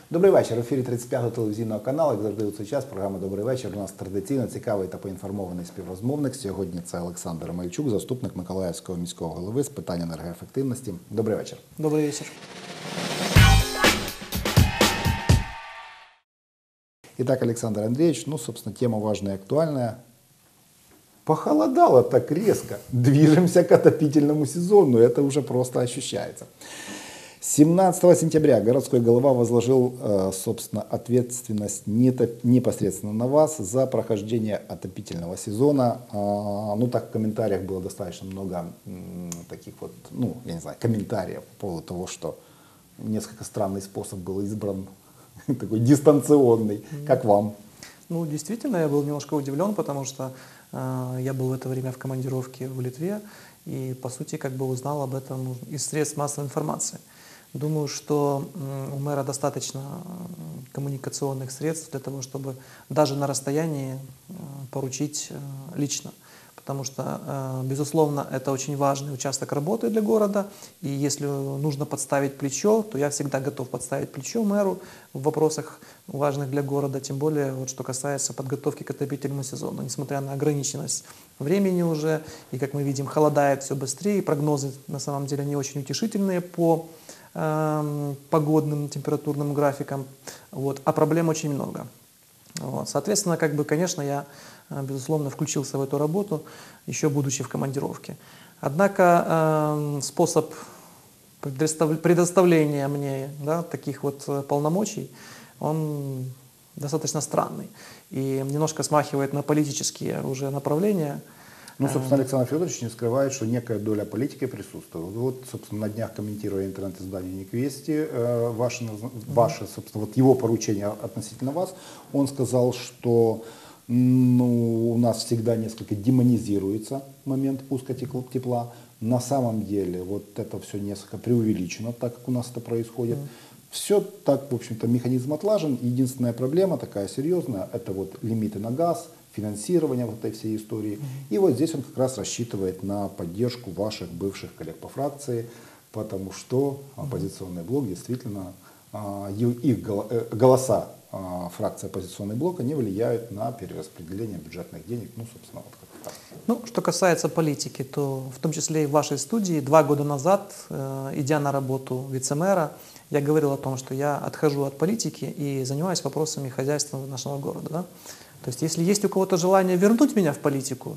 Добрий вечір. В ефірі 35-го телевізійного каналу, як завжди у цей час, програма «Добрий вечір». У нас традиційно цікавий та поінформований співрозмовник. Сьогодні це Олександр Мальчук, заступник Миколаївського міського голови з питань енергоефективності. Добрий вечір. Добрый вечер. Итак, Александр Андреевич, собственно, тема важная и актуальная. Похолодало так резко. Движемся к отопительному сезону. Это уже просто ощущается. 17 сентября городской голова возложил, собственно, ответственность непосредственно на вас за прохождение отопительного сезона. Так в комментариях было достаточно много таких вот, я не знаю, комментариев по поводу того, что несколько странный способ был избран, такой дистанционный. Как вам? Действительно, я был немножко удивлен, потому что я был в это время в командировке в Литве и, по сути, узнал об этом из средств массовой информации. Думаю, что у мэра достаточно коммуникационных средств для того, чтобы даже на расстоянии поручить лично. Потому что, безусловно, это очень важный участок работы для города. И если нужно подставить плечо, то я всегда готов подставить плечо мэру в вопросах важных для города. Тем более, что касается подготовки к отопительному сезону. Несмотря на ограниченность времени уже, и, как мы видим, холодает все быстрее. Прогнозы, на самом деле, не очень утешительные по погодным температурным графикам. А проблем очень много. Соответственно, конечно, я, безусловно, включился в эту работу, еще будучи в командировке. Однако способ предоставления мне таких полномочий, он достаточно странный и немножко смахивает на политические уже направления. Собственно, Александр Федорович не скрывает, что некая доля политики присутствует. Собственно, на днях, комментируя интернет-издание «Ник Вести», собственно, его поручение относительно вас, он сказал, что у нас всегда несколько демонизируется момент пуска тепла. На самом деле, это все несколько преувеличено, так как у нас это происходит. Все так, в общем-то, механизм отлажен. Единственная проблема такая серьезная, это лимиты на газ, финансирование этой всей истории. И здесь он как раз рассчитывает на поддержку ваших бывших коллег по фракции, потому что оппозиционный блок действительно, их голоса фракции «Оппозиционный блок», они влияют на перераспределение бюджетных денег, собственно, как так. Что касается политики, то в том числе и в вашей студии 2 года назад, идя на работу вице-мэра, я говорил о том, что я отхожу от политики и занимаюсь вопросами хозяйства нашего города. То есть, если есть у кого-то желание вернуть меня в политику,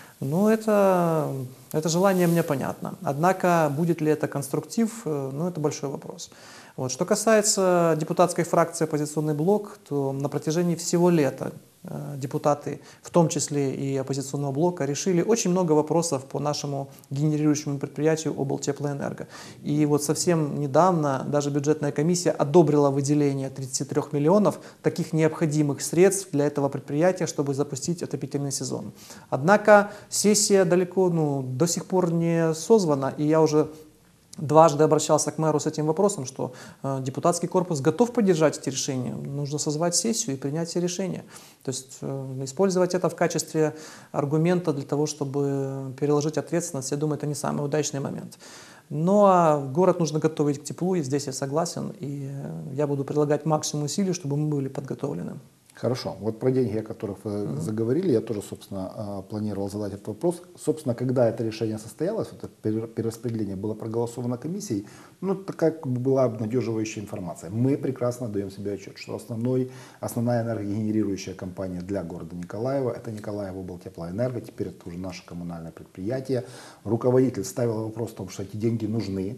это желание мне понятно. Однако, будет ли это конструктив, это большой вопрос. Что касается депутатской фракции «Оппозиционный блок», то на протяжении всего лета депутаты, в том числе и «Оппозиционного блока», решили очень много вопросов по нашему генерирующему предприятию «Облтеплоэнерго». И совсем недавно даже бюджетная комиссия одобрила выделение 33 миллионов таких необходимых средств для этого предприятия, чтобы запустить отопительный сезон. Однако сессия до сих пор не созвана, и я уже дважды обращался к мэру с этим вопросом, что депутатский корпус готов поддержать эти решения. Нужно созвать сессию и принять все решения. То есть использовать это в качестве аргумента для того, чтобы переложить ответственность, я думаю, это не самый удачный момент. Но город нужно готовить к теплу, и здесь я согласен. И я буду прилагать максимум усилий, чтобы мы были подготовлены. Хорошо. Про деньги, о которых вы заговорили, я тоже, собственно, планировал задать этот вопрос. Собственно, когда это решение состоялось, это перераспределение было проголосовано комиссией, такая была обнадеживающая информация. Мы прекрасно даем себе отчет, что основная энергогенерирующая компания для города Николаева – это Николаево Облтеплоэнерго, теперь это уже наше коммунальное предприятие. Руководитель ставил вопрос о том, что эти деньги нужны.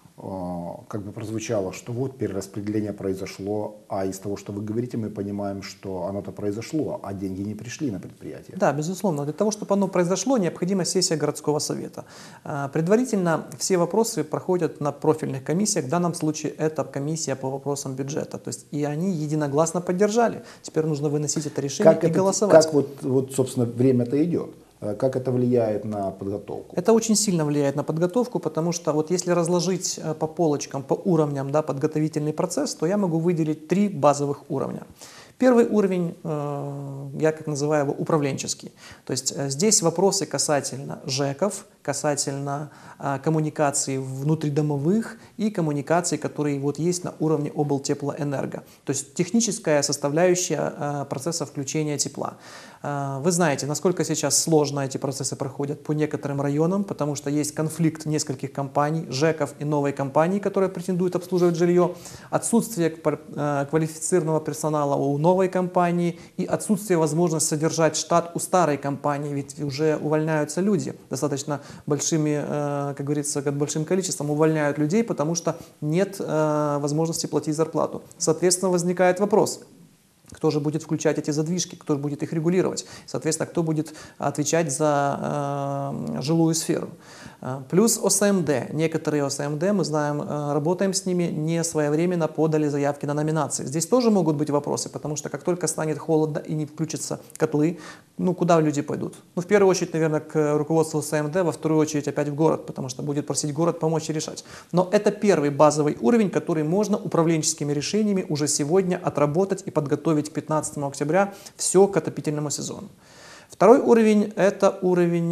Прозвучало, что перераспределение произошло, а из того, что вы говорите, мы понимаем, что оно-то произошло, а деньги не пришли на предприятие. Да, безусловно. Для того, чтобы оно произошло, необходима сессия городского совета. Предварительно все вопросы проходят на профильных комиссиях. В данном случае это комиссия по вопросам бюджета. То есть и они единогласно поддержали. Теперь нужно выносить это решение и голосовать. Как собственно, время-то идет? Как это влияет на подготовку? Это очень сильно влияет на подготовку, потому что если разложить по полочкам, по уровням подготовительный процесс, то я могу выделить 3 базовых уровня. Первый уровень, я как называю его управленческий. То есть здесь вопросы касательно ЖЭКов, касательно коммуникаций внутридомовых и коммуникаций, которые вот есть на уровне облтеплоэнерго. То есть техническая составляющая процесса включения тепла. Вы знаете, насколько сейчас сложно эти процессы проходят по некоторым районам, потому что есть конфликт нескольких компаний, ЖЭКов и новой компании, которая претендует обслуживать жилье, отсутствие квалифицированного персонала у новой компании и отсутствие возможности содержать штат у старой компании, ведь уже увольняются люди достаточно большими, как говорится, большим количеством увольняют людей, потому что нет возможности платить зарплату. Соответственно, возникает вопрос: кто же будет включать эти задвижки, кто же будет их регулировать, соответственно, кто будет отвечать за жилую сферу. Плюс ОСМД. Некоторые ОСМД, мы знаем, работаем с ними, не своевременно подали заявки на номинации. Здесь тоже могут быть вопросы, потому что как только станет холодно и не включатся котлы, ну куда люди пойдут? Ну в первую очередь, наверное, к руководству ОСМД, во вторую очередь опять в город, потому что будет просить город помочь и решать. Но это первый базовый уровень, который можно управленческими решениями уже сегодня отработать и подготовить к 15 октября все к отопительному сезону. Второй уровень – это уровень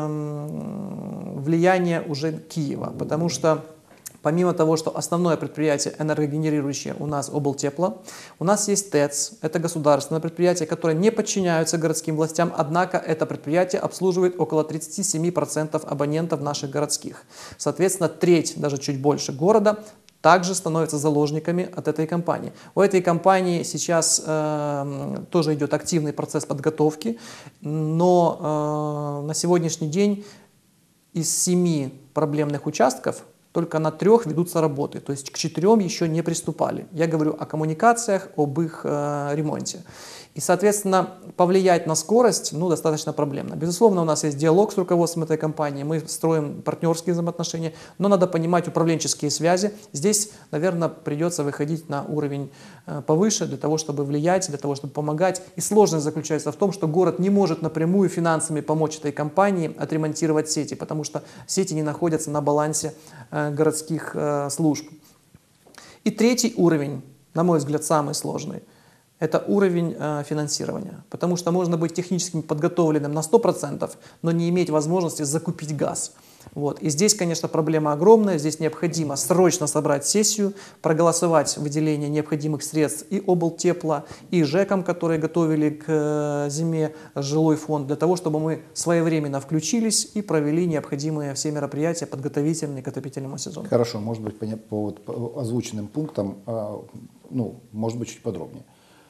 влияния уже Киева, потому что помимо того, что основное предприятие энергогенерирующее у нас облтепло, у нас есть ТЭЦ, это государственное предприятие, которое не подчиняется городским властям, однако это предприятие обслуживает около 37% абонентов наших городских. Соответственно, треть, даже чуть больше города также становятся заложниками от этой компании. У этой компании сейчас тоже идет активный процесс подготовки, но на сегодняшний день из 7 проблемных участков только на 3 ведутся работы, то есть к 4 еще не приступали. Я говорю о коммуникациях, об их ремонте. И, соответственно, повлиять на скорость достаточно проблемно. Безусловно, у нас есть диалог с руководством этой компании, мы строим партнерские взаимоотношения, но надо понимать управленческие связи. Здесь, наверное, придется выходить на уровень повыше для того, чтобы влиять, для того, чтобы помогать. И сложность заключается в том, что город не может напрямую финансами помочь этой компании отремонтировать сети, потому что сети не находятся на балансе городских служб. И третий уровень, на мой взгляд, самый сложный. Это уровень финансирования, потому что можно быть технически подготовленным на 100%, но не иметь возможности закупить газ. Вот. И здесь, конечно, проблема огромная, здесь необходимо срочно собрать сессию, проголосовать выделение необходимых средств и облтепла, и ЖЭКам, которые готовили к зиме жилой фонд, для того, чтобы мы своевременно включились и провели необходимые все мероприятия, подготовительные к отопительному сезону. Хорошо, может быть, по озвученным пунктам, может быть, чуть подробнее.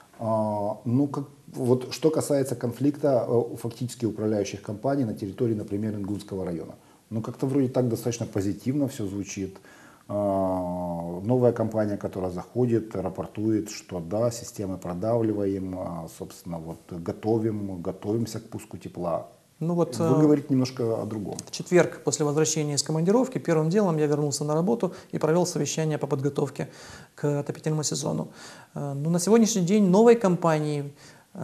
Вот что касается конфликта фактически управляющих компаний на территории, например, Ингульского района. Как-то вроде так достаточно позитивно все звучит. Новая компания, которая заходит, рапортует, что да, системы продавливаем, собственно, готовимся к пуску тепла. Вы говорите немножко о другом. В четверг после возвращения из командировки первым делом я вернулся на работу и провел совещание по подготовке к отопительному сезону. На сегодняшний день новой компанией,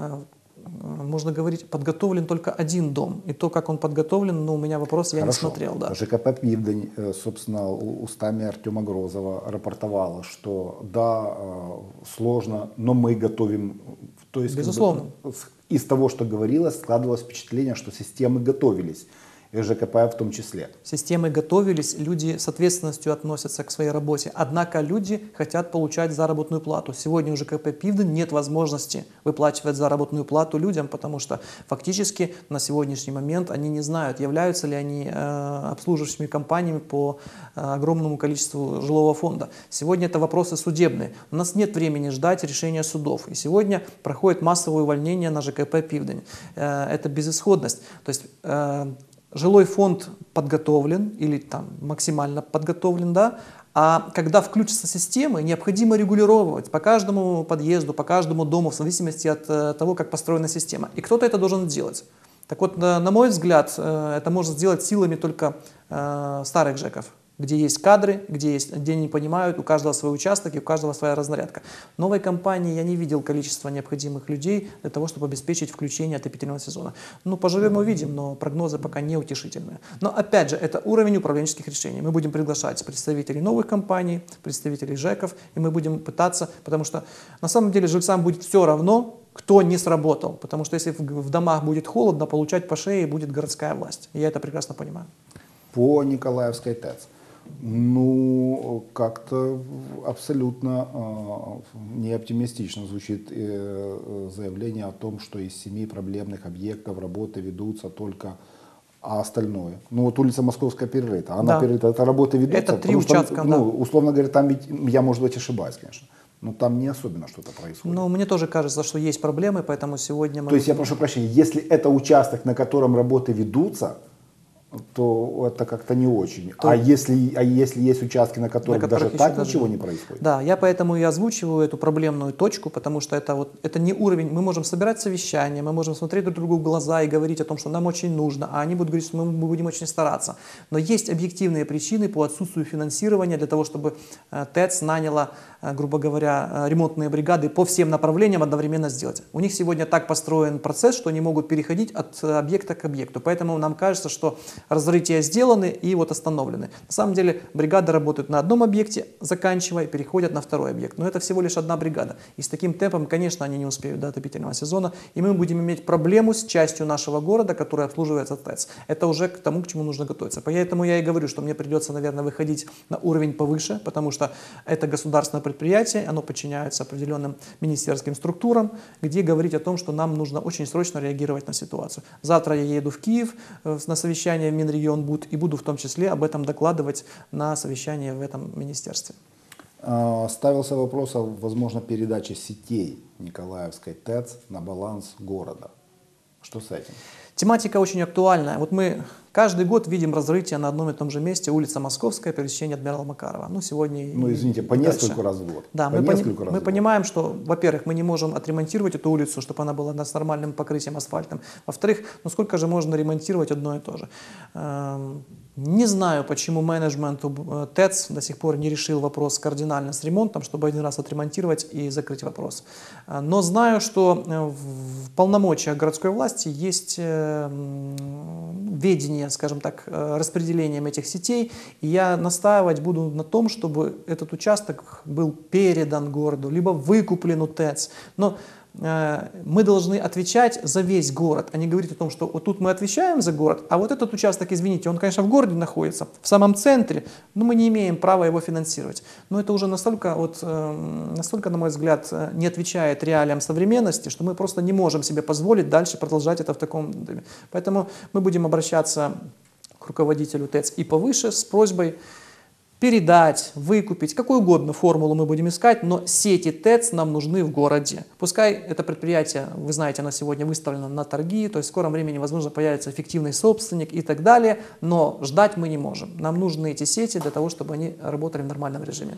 можно говорить, подготовлен только один дом. И то, как он подготовлен, у меня вопрос, я не смотрел. Да. ЖКП «Південь», собственно, устами Артема Грозова рапортовала, что да, сложно, но мы готовим. То есть, безусловно. Из того, что говорилось, складывалось впечатление, что системы готовились, и ЖКП в том числе. Системы готовились, люди с ответственностью относятся к своей работе, однако люди хотят получать заработную плату. Сегодня у ЖКП «Південь» нет возможности выплачивать заработную плату людям, потому что фактически на сегодняшний момент они не знают, являются ли они обслуживающими компаниями по огромному количеству жилого фонда. Сегодня это вопросы судебные. У нас нет времени ждать решения судов. И сегодня проходит массовое увольнение на ЖКП «Південь». Это безысходность. То есть жилой фонд подготовлен или максимально подготовлен, да, а когда включатся системы, необходимо регулировать по каждому подъезду, по каждому дому в зависимости от того, как построена система. И кто-то это должен делать. Так вот, на мой взгляд, это можно сделать силами только старых ЖЭКов, где есть кадры, где они понимают, у каждого свой участок и у каждого своя разнарядка. Новой компании я не видел количества необходимых людей для того, чтобы обеспечить включение отопительного сезона. Поживем увидим, но прогнозы пока не утешительные. Но опять же, это уровень управленческих решений. Мы будем приглашать представителей новых компаний, представителей ЖЭКов, и мы будем пытаться, потому что на самом деле жильцам будет все равно, кто не сработал. Потому что если в домах будет холодно, получать по шее будет городская власть. И я это прекрасно понимаю. По Николаевской ТЭЦ. Ну, как-то абсолютно не оптимистично звучит заявление о том, что из 7 проблемных объектов работы ведутся только, а остальное. Ну вот улица Московская перерыта. Она перерыта, это работы ведутся. Это 3 участка, что, ну, условно говоря, там ведь, я, может быть, ошибаюсь, конечно, но там не особенно что-то происходит. Ну, мне тоже кажется, что есть проблемы, поэтому сегодня мы... То есть, я прошу прощения, если это участок, на котором работы ведутся, то это как-то не очень. А если есть участки, на которых даже так ничего не происходит? Да, я поэтому и озвучиваю эту проблемную точку, потому что это не уровень. Мы можем собирать совещания, мы можем смотреть друг другу в глаза и говорить о том, что нам очень нужно, а они будут говорить, что мы будем очень стараться. Но есть объективные причины по отсутствию финансирования для того, чтобы ТЭЦ наняла, грубо говоря, ремонтные бригады по всем направлениям одновременно сделать. У них сегодня так построен процесс, что они могут переходить от объекта к объекту. Поэтому нам кажется, что разрытия сделаны и вот остановлены. На самом деле бригады работают на одном объекте, заканчивая, переходят на второй объект. Но это всего лишь одна бригада. И с таким темпом, конечно, они не успеют до отопительного сезона. И мы будем иметь проблему с частью нашего города, которая обслуживается ТЭЦ. Это уже к тому, к чему нужно готовиться. Поэтому я и говорю, что мне придется, наверное, выходить на уровень повыше, потому что это государственное предприятие, оно подчиняется определенным министерским структурам, где говорить о том, что нам нужно очень срочно реагировать на ситуацию. Завтра я еду в Киев на совещание в Минрегионбуд и буду в том числе об этом докладывать на совещании в этом министерстве. Ставился вопрос о, возможно, передаче сетей Николаевской ТЭЦ на баланс города. Что с этим? Тематика очень актуальная. Вот мы каждый год видим разрытие на одном и том же месте, улица Московская, пересечение Адмирала Макарова. Ну, сегодня ну, извините, по нескольку раз в год. Да, мы понимаем, что, во-первых, мы не можем отремонтировать эту улицу, чтобы она была с нормальным покрытием асфальтом. Во-вторых, ну сколько же можно ремонтировать одно и то же? Не знаю, почему менеджмент ТЭЦ до сих пор не решил вопрос кардинально с ремонтом, чтобы один раз отремонтировать и закрыть вопрос. Но знаю, что в полномочиях городской власти есть ведение, скажем так, распределением этих сетей. И я настаивать буду на том, чтобы этот участок был передан городу, либо выкуплен у ТЭЦ. Но мы должны отвечать за весь город, а не говорить о том, что вот тут мы отвечаем за город, а вот этот участок, извините, он, конечно, в городе находится, в самом центре, но мы не имеем права его финансировать. Но это уже настолько, на мой взгляд, не отвечает реалиям современности, что мы просто не можем себе позволить дальше продолжать это в таком духе. Поэтому мы будем обращаться к руководителю ТЭЦ и повыше с просьбой передать, выкупить, какую угодно формулу мы будем искать, но сети ТЭЦ нам нужны в городе. Пускай это предприятие, вы знаете, оно сегодня выставлено на торги, то есть в скором времени, возможно, появится эффективный собственник и так далее, но ждать мы не можем. Нам нужны эти сети для того, чтобы они работали в нормальном режиме.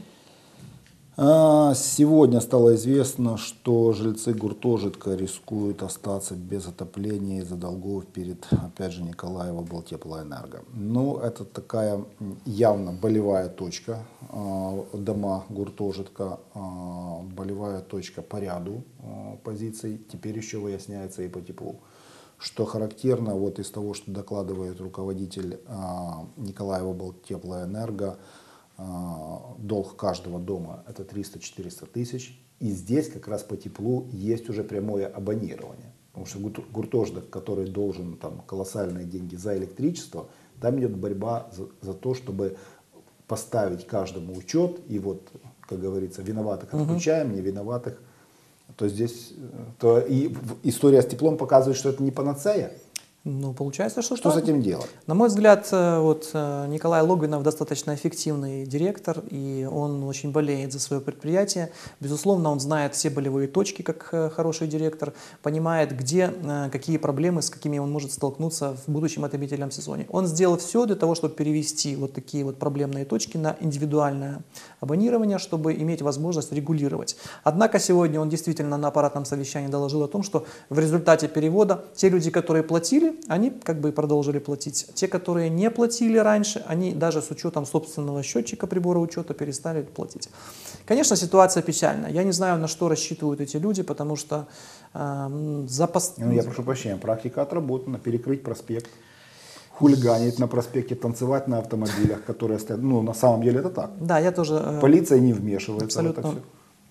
Сегодня стало известно, что жильцы гуртожитка рискуют остаться без отопления из-за долгов перед, опять же, Николаева Облтеплоэнерго. Ну, это такая явно болевая точка, дома гуртожитка, болевая точка по ряду позиций, теперь еще выясняется и по теплу. Что характерно, вот из того, что докладывает руководитель Николаева Облтеплоэнерго, долг каждого дома это 300-400 тысяч. И здесь как раз по теплу есть уже прямое абонирование. Потому что гуртожиток, который должен там колоссальные деньги за электричество, там идет борьба за то, чтобы поставить каждому учет. И вот, как говорится, виноватых отключаем, не виноватых. То здесь и история с теплом показывает, что это не панацея. Ну, получается, что с этим делать? На мой взгляд, вот Николай Логвинов достаточно эффективный директор, и он очень болеет за свое предприятие. Безусловно, он знает все болевые точки, как хороший директор, понимает, где, какие проблемы, с какими он может столкнуться в будущем отопительном сезоне. Он сделал все для того, чтобы перевести вот такие вот проблемные точки на индивидуальное абонирование, чтобы иметь возможность регулировать. Однако сегодня он действительно на аппаратном совещании доложил о том, что в результате перевода те люди, которые платили, они как бы продолжили платить. Те, которые не платили раньше, они даже с учетом собственного счетчика прибора учета перестали платить. Конечно, ситуация печальная. Я не знаю, на что рассчитывают эти люди, потому что я прошу прощения, практика отработана. Перекрыть проспект, хулиганить на проспекте, танцевать на автомобилях, которые стоят. Ну, на самом деле это так. Да, я тоже... Полиция не вмешивается абсолютно. в это все.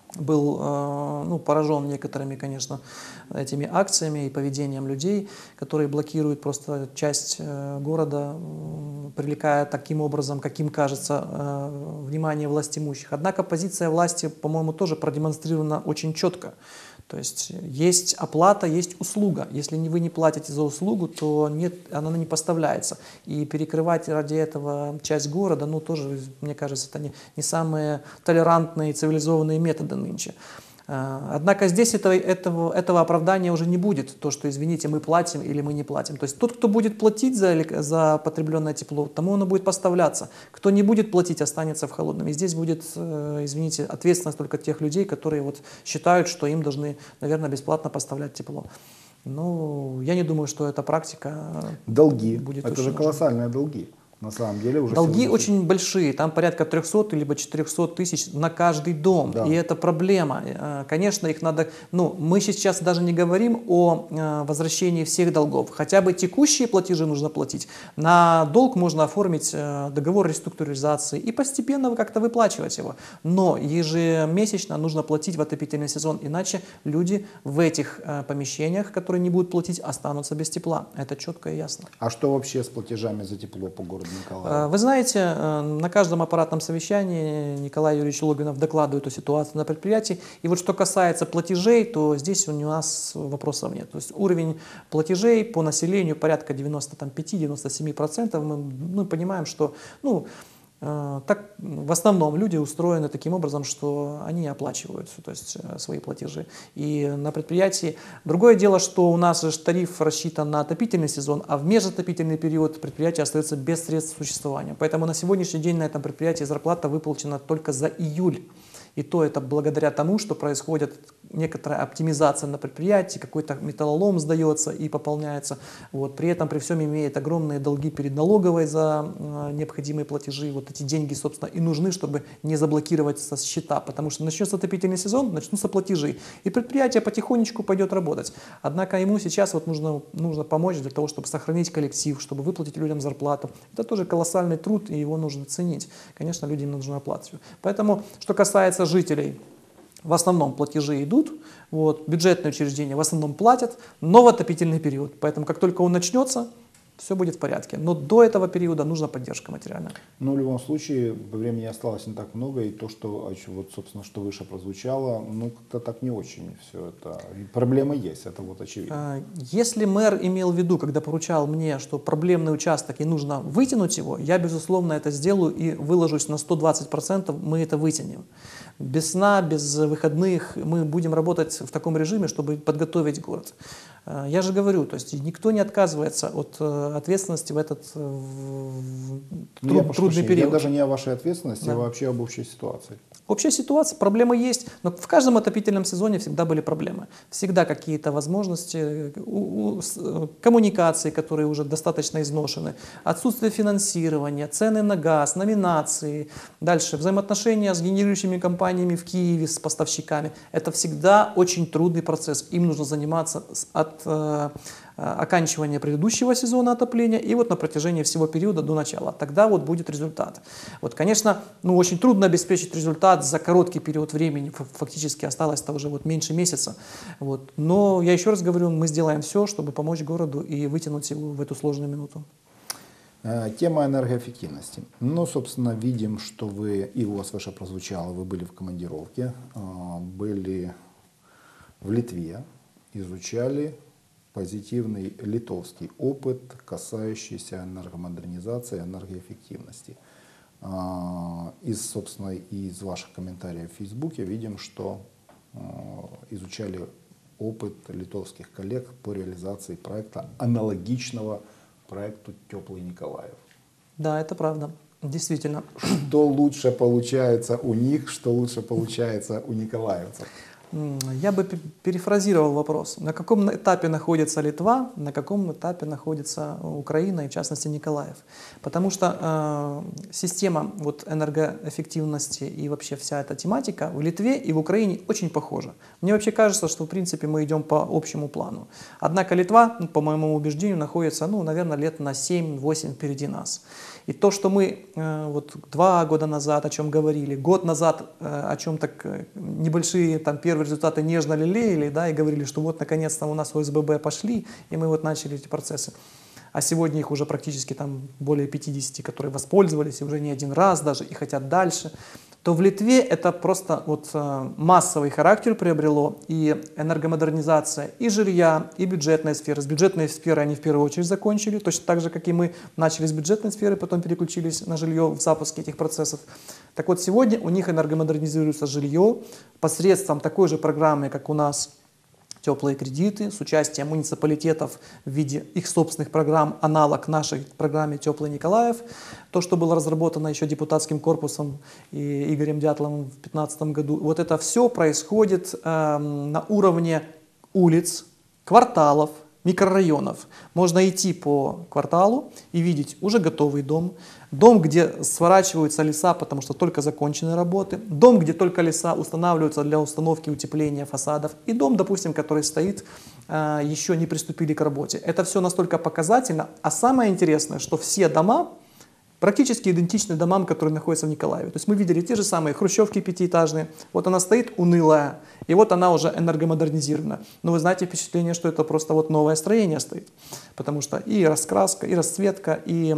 был поражен некоторыми, конечно, этими акциями и поведением людей, которые блокируют просто часть города, привлекая таким образом, каким кажется, внимание властимущих. Однако позиция власти, по-моему, тоже продемонстрирована очень четко. То есть есть оплата, есть услуга. Если вы не платите за услугу, то нет, она не поставляется. И перекрывать ради этого часть города, тоже, мне кажется, это не самые толерантные и цивилизованные методы нынче. Однако здесь этого оправдания уже не будет, то, что, извините, мы платим или мы не платим. То есть тот, кто будет платить за потребленное тепло, тому оно будет поставляться. Кто не будет платить, останется в холодном. И здесь будет, извините, ответственность только тех людей, которые считают, что им должны, наверное, бесплатно поставлять тепло. Но я не думаю, что эта практика долги. Будет это очень же нужна. колоссальные долги. На самом деле уже долги очень большие, там порядка 300 либо 400 тысяч на каждый дом, Да. и это проблема. Конечно, их надо, мы сейчас даже не говорим о возвращении всех долгов, хотя бы текущие платежи нужно платить. На долг можно оформить договор реструктуризации и постепенно как-то выплачивать его, но ежемесячно нужно платить в отопительный сезон, иначе люди в этих помещениях, которые не будут платить, останутся без тепла. Это четко и ясно. А что вообще с платежами за тепло по городу Николаева? Вы знаете, на каждом аппаратном совещании Николай Юрьевич Логинов докладывает о ситуации на предприятии. И вот что касается платежей, то здесь у нас вопросов нет. То есть уровень платежей по населению порядка 95-97%. Мы понимаем, что так в основном люди устроены таким образом, что они оплачивают, то есть, свои платежи. И на предприятии. Другое дело, что у нас же тариф рассчитан на отопительный сезон, а в межотопительный период предприятие остается без средств существования. Поэтому на сегодняшний день на этом предприятии зарплата выплачена только за июль. И то это благодаря тому, что происходит некоторая оптимизация на предприятии, какой-то металлолом сдается и пополняется. При этом при всем имеет огромные долги перед налоговой за необходимые платежи. Эти деньги, собственно, и нужны, чтобы не заблокировать со счета, потому что начнется отопительный сезон, начнутся платежи, и предприятие потихонечку пойдет работать. Однако ему сейчас нужно помочь для того, чтобы сохранить коллектив, чтобы выплатить людям зарплату. Это тоже колоссальный труд, и его нужно ценить. Конечно, людям нужно оплатить. Поэтому, что касается жителей, в основном платежи идут, бюджетные учреждения в основном платят, но в отопительный период. Поэтому как только он начнется, все будет в порядке. Но до этого периода нужна поддержка материальная. В любом случае, времени осталось не так много, и то, что, собственно, что выше прозвучало, как-то так не очень все это. И проблема есть, это очевидно. Если мэр имел в виду, когда поручал мне, что проблемный участок и нужно вытянуть его, я, безусловно, это сделаю и выложусь на 120%, мы это вытянем. Без сна, без выходных мы будем работать в таком режиме, чтобы подготовить город. Я же говорю, то есть никто не отказывается от ответственности в этот трудный период. Я даже не о вашей ответственности, а вообще об общей ситуации. Общая ситуация, проблемы есть, но в каждом отопительном сезоне всегда были проблемы. Всегда какие-то возможности, коммуникации, которые уже достаточно изношены, отсутствие финансирования, цены на газ, номинации, дальше взаимоотношения с генерирующими компаниями в Киеве, с поставщиками. Это всегда очень трудный процесс. Им нужно заниматься от оканчивания предыдущего сезона отопления и на протяжении всего периода до начала. Тогда будет результат. Конечно, очень трудно обеспечить результат за короткий период времени. Фактически осталось-то уже меньше месяца. Но я еще раз говорю, мы сделаем все, чтобы помочь городу и вытянуть его в эту сложную минуту. Тема энергоэффективности. Собственно, видим, что и у вас выше прозвучало, вы были в командировке, были в Литве, изучали позитивный литовский опыт, касающийся энергомодернизации, энергоэффективности. Из ваших комментариев в Фейсбуке видим, что изучали опыт литовских коллег по реализации проекта, аналогичного проекту «Теплый Николаев». Да, это правда. Действительно. Что лучше получается у них, что лучше получается у николаевцев? Я бы перефразировал вопрос. На каком этапе находится Литва, на каком этапе находится Украина и, в частности, Николаев? Потому что система вот, энергоэффективности и вообще вся эта тематика в Литве и в Украине очень похожа. Мне вообще кажется, что, в принципе, мы идем по общему плану. Однако Литва, по моему убеждению, находится, наверное, лет на 7-8 впереди нас. И то, что мы вот 2 года назад о чем говорили, год назад о чем так небольшие там первые результаты нежно лелеяли, да, и говорили, что вот наконец-то у нас ОСББ пошли, и мы вот начали эти процессы. А сегодня их уже практически там более 50, которые воспользовались, и уже не один раз даже, и хотят дальше. То в Литве это просто вот массовый характер приобрело, и энергомодернизация и жилья, и бюджетная сфера. С бюджетной сферы они в первую очередь закончили, точно так же, как и мы начали с бюджетной сферы, потом переключились на жилье в запуске этих процессов. Так вот, сегодня у них энергомодернизируется жилье посредством такой же программы, как у нас теплые кредиты, с участием муниципалитетов в виде их собственных программ, аналог нашей программе «Теплый Николаев». То, что было разработано еще депутатским корпусом и Игорем Дятловым в 2015 году. Вот это все происходит на уровне улиц, кварталов, микрорайонов. Можно идти по кварталу и видеть уже готовый дом, дом, где сворачиваются леса, потому что только закончены работы, дом, где только леса устанавливаются для установки утепления фасадов, и дом, допустим, который стоит, еще не приступили к работе. Это все настолько показательно, а самое интересное, что все дома практически идентичны домам, которые находятся в Николаеве. То есть мы видели те же самые хрущевки пятиэтажные, вот она стоит унылая, и вот она уже энергомодернизирована. Но вы знаете впечатление, что это просто вот новое строение стоит, потому что и раскраска, и расцветка, и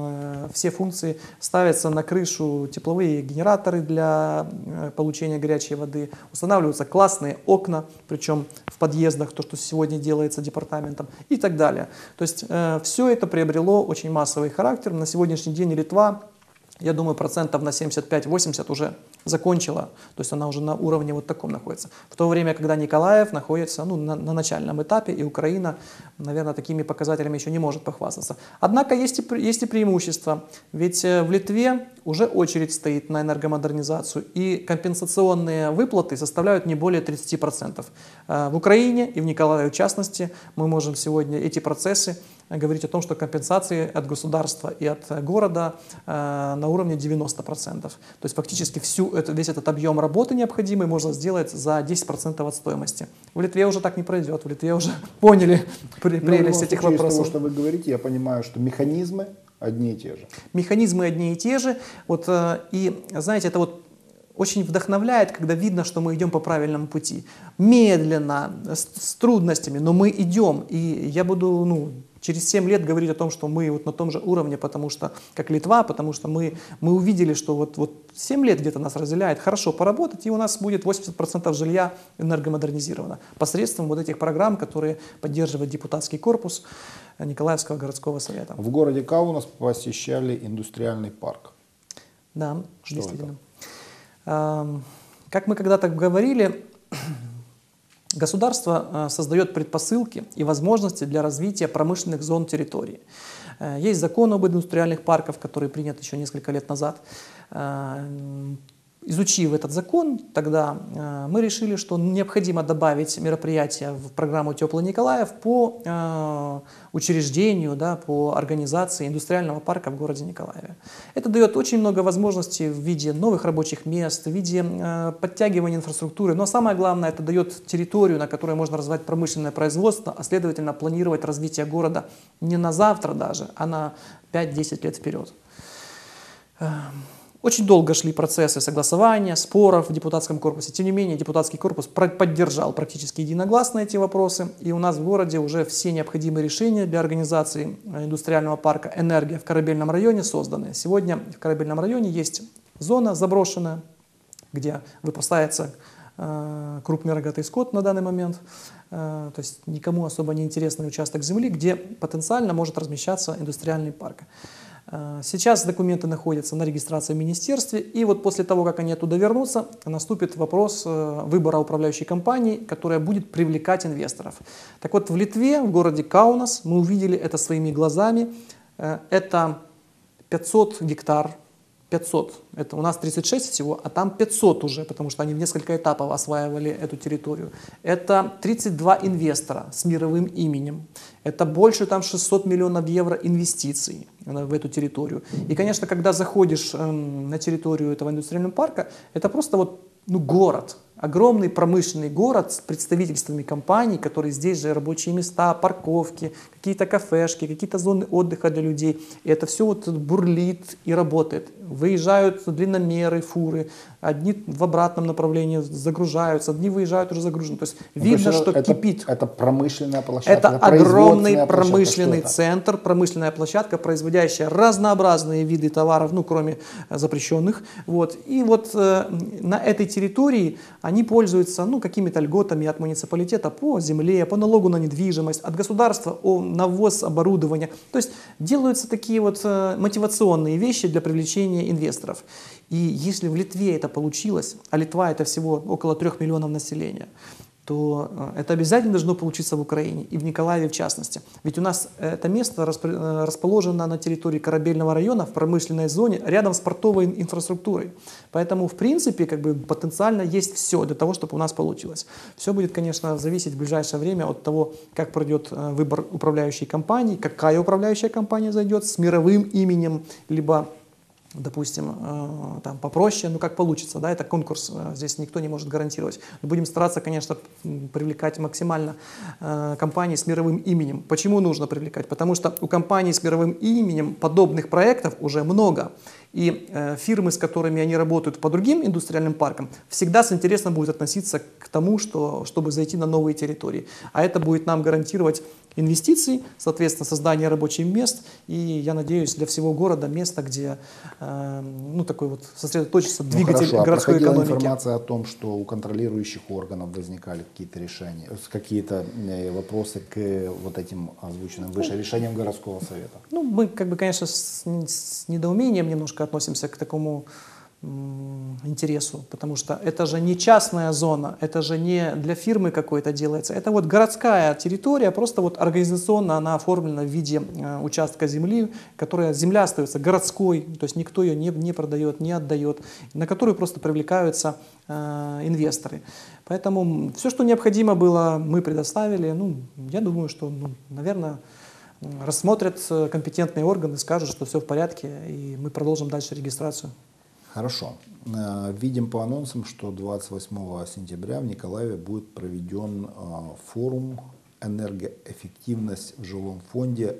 все функции ставятся на крышу, тепловые генераторы для получения горячей воды, устанавливаются классные окна, причем в подъездах, то, что сегодня делается департаментом, и так далее. То есть все это приобрело очень массовый характер. На сегодняшний день Литва, я думаю, процентов на 75-80 уже закончила, то есть она уже на уровне вот таком находится. В то время, когда Николаев находится на начальном этапе, и Украина, наверное, такими показателями еще не может похвастаться. Однако есть и преимущества, ведь в Литве уже очередь стоит на энергомодернизацию, и компенсационные выплаты составляют не более 30%. В Украине и в Николаеве в частности мы можем сегодня эти процессы говорить о том, что компенсации от государства и от города на уровне 90%. То есть фактически весь этот объем работы необходимый можно сделать за 10% от стоимости. В Литве уже так не пройдет, в Литве уже поняли прелесть этих вопросов. Из того, что вы говорите, я понимаю, что механизмы одни и те же. Механизмы одни и те же. Вот, и знаете, это вот очень вдохновляет, когда видно, что мы идем по правильному пути. Медленно, с трудностями, но мы идем. И я буду через 7 лет говорить о том, что мы вот на том же уровне, потому что, как Литва, потому что мы увидели, что вот 7 лет где-то нас разделяет, хорошо поработать, и у нас будет 80% жилья энергомодернизировано посредством вот этих программ, которые поддерживает депутатский корпус Николаевского городского совета. В городе Каунас посещали индустриальный парк. Да, что действительно. Как мы когда-то говорили, государство создает предпосылки и возможности для развития промышленных зон территории. Есть закон об индустриальных парках, который принят еще несколько лет назад. Изучив этот закон, тогда мы решили, что необходимо добавить мероприятия в программу «Теплый Николаев» по учреждению, по организации индустриального парка в городе Николаеве. Это дает очень много возможностей в виде новых рабочих мест, в виде подтягивания инфраструктуры, но самое главное, это дает территорию, на которой можно развивать промышленное производство, а следовательно планировать развитие города не на завтра даже, а на 5-10 лет вперед. Очень долго шли процессы согласования, споров в депутатском корпусе. Тем не менее, депутатский корпус поддержал практически единогласно эти вопросы. И у нас в городе уже все необходимые решения для организации индустриального парка «Энергия» в Корабельном районе созданы. Сегодня в Корабельном районе есть зона заброшенная, где выпасается крупный рогатый скот на данный момент. То есть никому особо не интересный участок земли, где потенциально может размещаться индустриальный парк. Сейчас документы находятся на регистрации в министерстве, и вот после того, как они оттуда вернутся, наступит вопрос выбора управляющей компании, которая будет привлекать инвесторов. Так вот, в Литве, в городе Каунас, мы увидели это своими глазами. Это 500 гектар 500. Это у нас 36 всего, а там 500 уже, потому что они в несколько этапов осваивали эту территорию. Это 32 инвестора с мировым именем. Это больше там 600 миллионов евро инвестиций в эту территорию. И, конечно, когда заходишь на территорию этого индустриального парка, это просто вот, ну, город. Огромный промышленный город с представительствами компаний, которые здесь же рабочие места, парковки, какие-то кафешки, какие-то зоны отдыха для людей. И это все вот бурлит и работает. Выезжают длинномеры, фуры, одни в обратном направлении загружаются, одни выезжают уже загружены. То есть видно, что это, кипит. Это промышленная площадка. Это огромный производственная промышленный площадка. центр, промышленная площадка, производящая разнообразные виды товаров, ну, кроме запрещенных. Вот. И вот на этой территории они пользуются, ну, какими-то льготами от муниципалитета по земле, по налогу на недвижимость, от государства на ввоз оборудования. То есть делаются такие вот мотивационные вещи для привлечения инвесторов. И если в Литве это получилось, а Литва это всего около 3 миллионов населения, то это обязательно должно получиться в Украине, и в Николаеве в частности. Ведь у нас это место расположено на территории Корабельного района, в промышленной зоне, рядом с портовой инфраструктурой. Поэтому, в принципе, как бы потенциально есть все для того, чтобы у нас получилось. Все будет, конечно, зависеть в ближайшее время от того, как пройдет выбор управляющей компании, какая управляющая компания зайдет с мировым именем, либо, допустим, там попроще, ну как получится, да, это конкурс, здесь никто не может гарантировать. Но будем стараться, конечно, привлекать максимально компании с мировым именем. Почему нужно привлекать? Потому что у компаний с мировым именем подобных проектов уже много. И фирмы, с которыми они работают по другим индустриальным паркам, всегда с интересом будут относиться к тому, чтобы зайти на новые территории. А это будет нам гарантировать инвестиции, соответственно, создание рабочих мест. И, я надеюсь, для всего города место, где ну, такой вот сосредоточится двигатель городской экономики. Информация о том, что у контролирующих органов возникали какие-то решения, какие-то вопросы к вот этим озвученным выше решениям городского совета? Ну, мы, как бы, конечно, с недоумением немножко относимся к такому интересу, потому что это же не частная зона, это же не для фирмы какой-то делается, это вот городская территория, просто вот организационно она оформлена в виде участка земли, земля остается городской, то есть никто ее не продает, не отдает, на которую просто привлекаются инвесторы. Поэтому все, что необходимо было, мы предоставили. Ну, я думаю, что, наверное, рассмотрят компетентные органы, скажут, что все в порядке, и мы продолжим дальше регистрацию. Хорошо. Видим по анонсам, что 28 сентября в Николаеве будет проведен форум «Энергоэффективность в жилом фонде.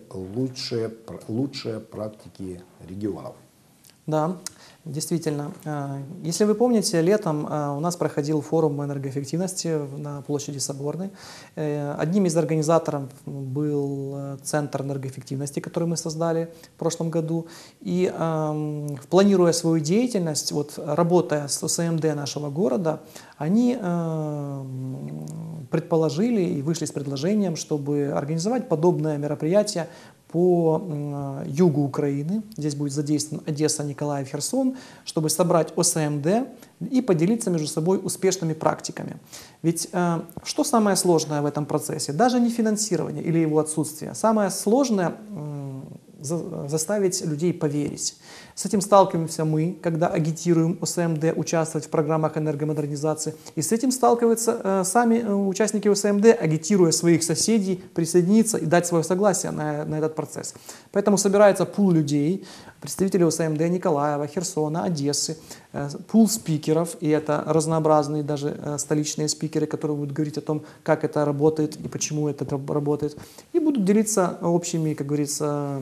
Лучшие практики регионов». Да, действительно. Если вы помните, летом у нас проходил форум энергоэффективности на площади Соборной. Одним из организаторов был Центр энергоэффективности, который мы создали в прошлом году. И планируя свою деятельность, вот, работая с ОСМД нашего города, они предположили и вышли с предложением, чтобы организовать подобное мероприятие по югу Украины. Здесь будет задействован Одесса, Николаев, Херсон, чтобы собрать ОСМД и поделиться между собой успешными практиками. Ведь что самое сложное в этом процессе? Даже не финансирование или его отсутствие. Самое сложное заставить людей поверить. С этим сталкиваемся мы, когда агитируем ОСМД участвовать в программах энергомодернизации. И с этим сталкиваются сами участники ОСМД, агитируя своих соседей присоединиться и дать свое согласие на этот процесс. Поэтому собирается пул людей, представителей ОСМД Николаева, Херсона, Одессы, пул спикеров, и это разнообразные даже столичные спикеры, которые будут говорить о том, как это работает и почему это работает. И будут делиться общими, как говорится,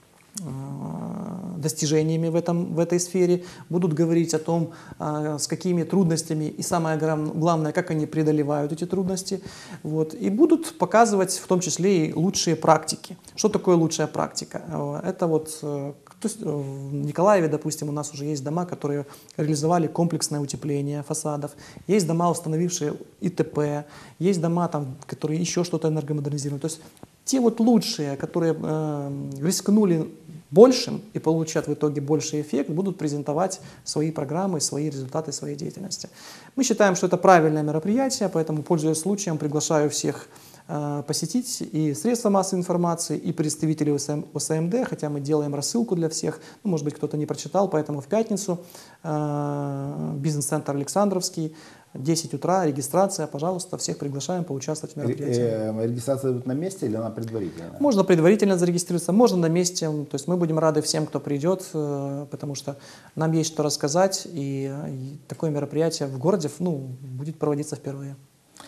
достижениями в этой сфере, будут говорить о том, с какими трудностями и самое главное, как они преодолевают эти трудности. Вот. И будут показывать в том числе и лучшие практики. Что такое лучшая практика? Это вот, то есть в Николаеве, допустим, у нас уже есть дома, которые реализовали комплексное утепление фасадов, есть дома, установившие ИТП, есть дома, там, которые еще что-то энергомодернизируют. То есть те вот лучшие, которые рискнули большим и получат в итоге больший эффект, будут презентовать свои программы, свои результаты своей деятельности. Мы считаем, что это правильное мероприятие, поэтому, пользуясь случаем, приглашаю всех посетить и средства массовой информации, и представителей ОСМД, хотя мы делаем рассылку для всех. Ну, может быть, кто-то не прочитал, поэтому в пятницу бизнес-центр Александровский, 10 утра, регистрация, пожалуйста, всех приглашаем поучаствовать в мероприятии. Регистрация будет на месте или она предварительная? Можно предварительно зарегистрироваться, можно на месте. То есть мы будем рады всем, кто придет, потому что нам есть что рассказать, и такое мероприятие в городе будет проводиться впервые.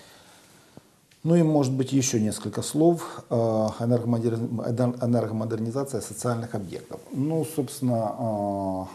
Ну и, может быть, еще несколько слов. Энергомодернизация социальных объектов. Ну, собственно,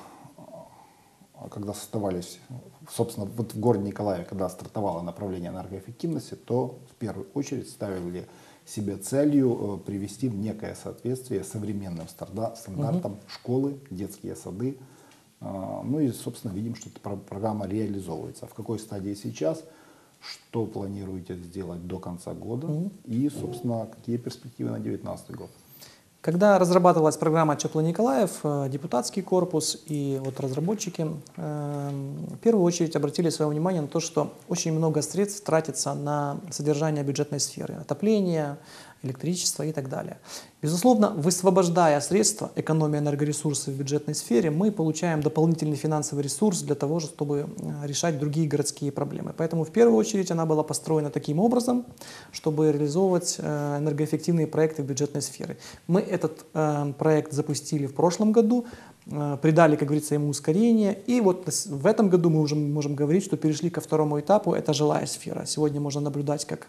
когда создавались, собственно, вот в городе Николаеве, когда стартовало направление энергоэффективности, то в первую очередь ставили себе целью привести в некое соответствие современным стандартам школы, детские сады. Ну и, собственно, видим, что эта программа реализовывается. В какой стадии сейчас, что планируете сделать до конца года и, собственно, какие перспективы на 2019 год? Когда разрабатывалась программа Теплый Николаев, депутатский корпус и вот разработчики в первую очередь обратили свое внимание на то, что очень много средств тратится на содержание бюджетной сферы, отопление, электричество и так далее. Безусловно, высвобождая средства, экономия энергоресурсов в бюджетной сфере, мы получаем дополнительный финансовый ресурс для того, чтобы решать другие городские проблемы. Поэтому в первую очередь она была построена таким образом, чтобы реализовывать энергоэффективные проекты в бюджетной сфере. Мы этот проект запустили в прошлом году, придали, как говорится, ему ускорение. И вот в этом году мы уже можем говорить, что перешли ко второму этапу, это жилая сфера. Сегодня можно наблюдать, как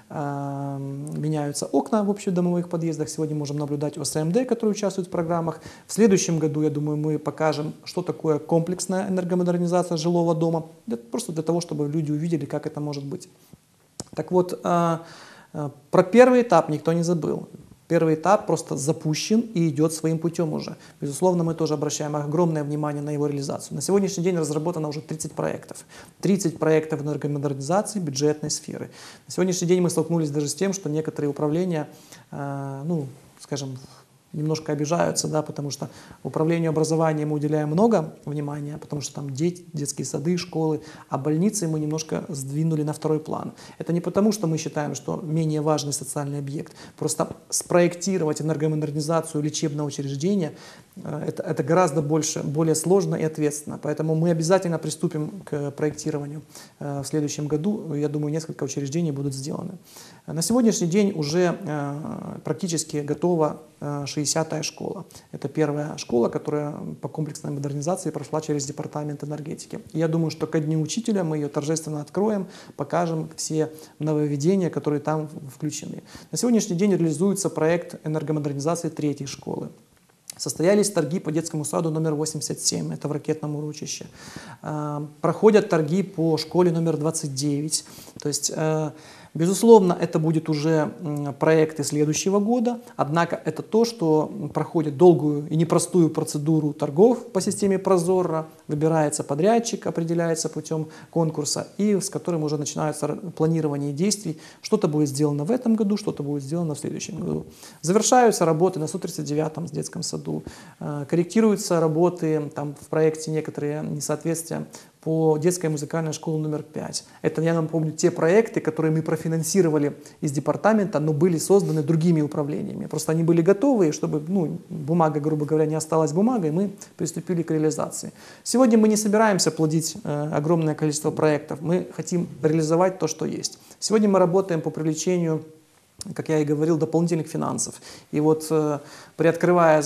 меняются окна в общедомовых подъездах. Сегодня можем наблюдать ОСМД, которые участвуют в программах. В следующем году, я думаю, мы покажем, что такое комплексная энергомодернизация жилого дома. Просто для того, чтобы люди увидели, как это может быть. Так вот, про первый этап никто не забыл. Первый этап просто запущен и идет своим путем уже. Безусловно, мы тоже обращаем огромное внимание на его реализацию. На сегодняшний день разработано уже 30 проектов. 30 проектов энергомодернизации бюджетной сферы. На сегодняшний день мы столкнулись даже с тем, что некоторые управления, скажем, немножко обижаются, да, потому что управлению образованием мы уделяем много внимания, потому что там дети, детские сады, школы, а больницы мы немножко сдвинули на второй план. Это не потому, что мы считаем, что менее важный социальный объект. Просто спроектировать энергомодернизацию лечебного учреждения это гораздо более сложно и ответственно. Поэтому мы обязательно приступим к проектированию в следующем году. Я думаю, несколько учреждений будут сделаны. На сегодняшний день уже практически готова 60-я школа. Это первая школа, которая по комплексной модернизации прошла через департамент энергетики. И я думаю, что ко Дню учителя мы ее торжественно откроем, покажем все нововведения, которые там включены. На сегодняшний день реализуется проект энергомодернизации 3-й школы. Состоялись торги по детскому саду номер 87, это в Ракетном урочище. Проходят торги по школе номер 29. То есть, безусловно, это будет уже проекты следующего года, однако это то, что проходит долгую и непростую процедуру торгов по системе Прозорро, выбирается подрядчик, определяется путем конкурса, и с которым уже начинается планирование действий. Что-то будет сделано в этом году, что-то будет сделано в следующем году. Завершаются работы на 139-м детском саду, корректируются работы, там в проекте некоторые несоответствия по детской музыкальной школе номер 5. Это, я напомню, те проекты, которые мы профинансировали из департамента, но были созданы другими управлениями. Просто они были готовы, чтобы бумага, грубо говоря, не осталась бумагой, мы приступили к реализации. Сегодня мы не собираемся плодить огромное количество проектов, мы хотим реализовать то, что есть. Сегодня мы работаем по привлечению, как я и говорил, дополнительных финансов. И вот приоткрывая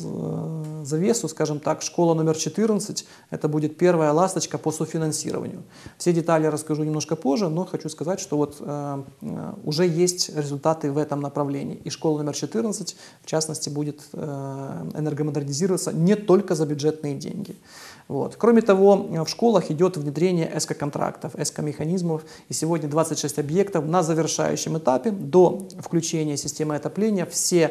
завесу, скажем так, школа номер 14, это будет первая ласточка по софинансированию. Все детали расскажу немножко позже, но хочу сказать, что вот уже есть результаты в этом направлении. И школа номер 14, в частности, будет энергомодернизироваться не только за бюджетные деньги. Вот. Кроме того, в школах идет внедрение ЭСКО-контрактов, ЭСКО-механизмов. И сегодня 26 объектов на завершающем этапе. До включения системы отопления все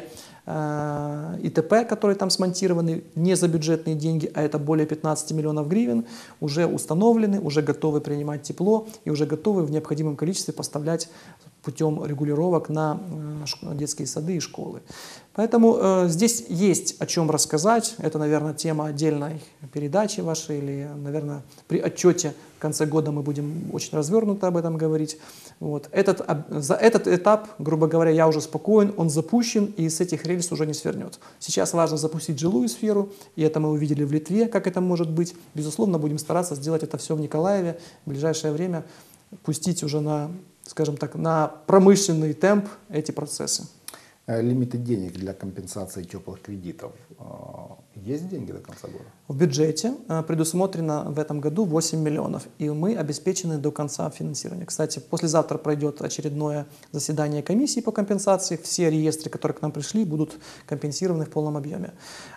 ИТП, которые там смонтированы не за бюджетные деньги, а это более 15 миллионов гривен, уже установлены, уже готовы принимать тепло и уже готовы в необходимом количестве поставлять путем регулировок на детские сады и школы. Поэтому здесь есть о чем рассказать. Это, наверное, тема отдельной передачи вашей, или, наверное, при отчете в конце года мы будем очень развернуто об этом говорить. Вот. За этот этап, грубо говоря, я уже спокоен, он запущен, и с этих рельс уже не свернет. Сейчас важно запустить жилую сферу, и это мы увидели в Литве, как это может быть. Безусловно, будем стараться сделать это все в Николаеве в ближайшее время, пустить уже на, скажем так, на промышленный темп эти процессы. Лимиты денег для компенсации теплых кредитов. Есть деньги до конца года? В бюджете предусмотрено в этом году 8 миллионов, и мы обеспечены до конца финансирования. Кстати, послезавтра пройдет очередное заседание комиссии по компенсации. Все реестры, которые к нам пришли, будут компенсированы в полном объеме.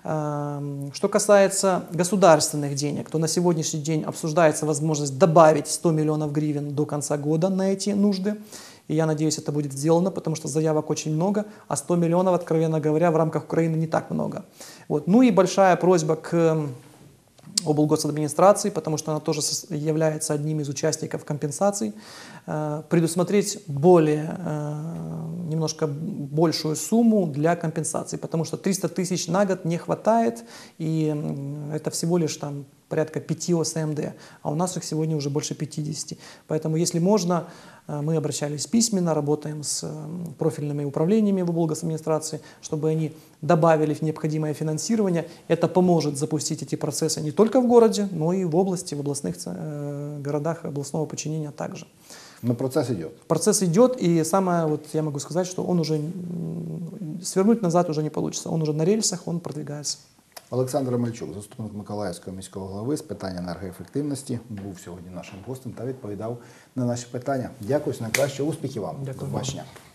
Что касается государственных денег, то на сегодняшний день обсуждается возможность добавить 100 миллионов гривен до конца года на эти нужды. И я надеюсь, это будет сделано, потому что заявок очень много, а 100 миллионов, откровенно говоря, в рамках Украины не так много. Вот. Ну и большая просьба к облгосадминистрации, потому что она тоже является одним из участников компенсаций, предусмотреть немножко большую сумму для компенсации, потому что 300 тысяч на год не хватает, и это всего лишь там порядка 5 ОСМД, а у нас их сегодня уже больше 50. Поэтому, если можно, мы обращались письменно, работаем с профильными управлениями в облгосадминистрации, чтобы они добавили необходимое финансирование. Это поможет запустить эти процессы не только в городе, но и в области, в областных городах областного подчинения также. Но процесс идет. Процесс идет, и самое, вот я могу сказать, что он уже свернуть назад уже не получится. Он уже на рельсах, он продвигается. Олександр Омельчук, заступник Миколаївського міського голови з питань енергоефективності, був сьогодні нашим гостем та відповідав на наші питання. Дякую, найкраще, успіхів вам. Дякую. До побачення.